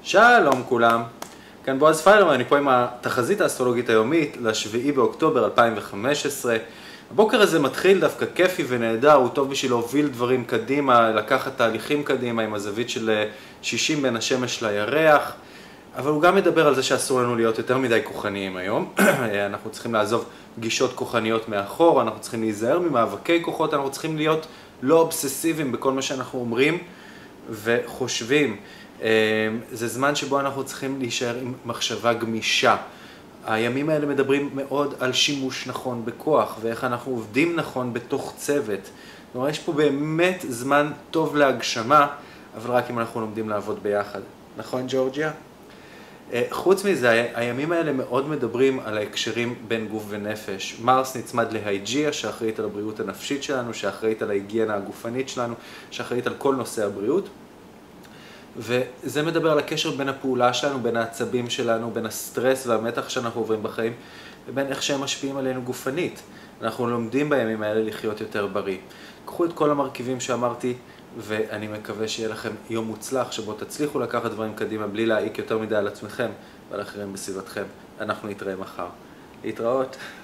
שלום כולם, כאן בועז פיילרמן, אני פה עם התחזית האסטרולוגית היומית ל7 באוקטובר 2015. הבוקר הזה מתחיל דווקא כיפי ונהדר, הוא טוב בשביל להוביל דברים קדימה, לקחת תהליכים קדימה עם הזווית של 60 בין השמש לירח, אבל הוא גם מדבר על זה שאסור לנו להיות יותר מדי כוחניים היום. אנחנו צריכים לעזוב גישות כוחניות מאחור, אנחנו צריכים להיזהר ממאבקי כוחות, אנחנו צריכים להיות לא אובססיביים בכל מה שאנחנו אומרים וחושבים. זה זמן שבו אנחנו צריכים להישאר עם מחשבה גמישה. הימים האלה מדברים מאוד על שימוש נכון בכוח, ואיך אנחנו עובדים נכון בתוך צוות. זאת אומרת, יש פה באמת זמן טוב להגשמה, אבל רק אם אנחנו לומדים לעבוד ביחד. נכון, ג'ורג'יה? חוץ מזה, הימים האלה מאוד מדברים על ההקשרים בין גוף ונפש. מרס נצמד להיג'יה, שאחראית על הבריאות הנפשית שלנו, שאחראית על ההיגיינה הגופנית שלנו, שאחראית על כל נושא הבריאות. וזה מדבר על הקשר בין הפעולה שלנו, בין העצבים שלנו, בין הסטרס והמתח שאנחנו עוברים בחיים, ובין איך שהם משפיעים עלינו גופנית. אנחנו לומדים בימים האלה לחיות יותר בריא. קחו את כל המרכיבים שאמרתי, ואני מקווה שיהיה לכם יום מוצלח, שבו תצליחו לקחת דברים קדימה, בלי להעיק יותר מדי על עצמכם ועל אחרים בסביבתכם. אנחנו נתראה מחר. להתראות.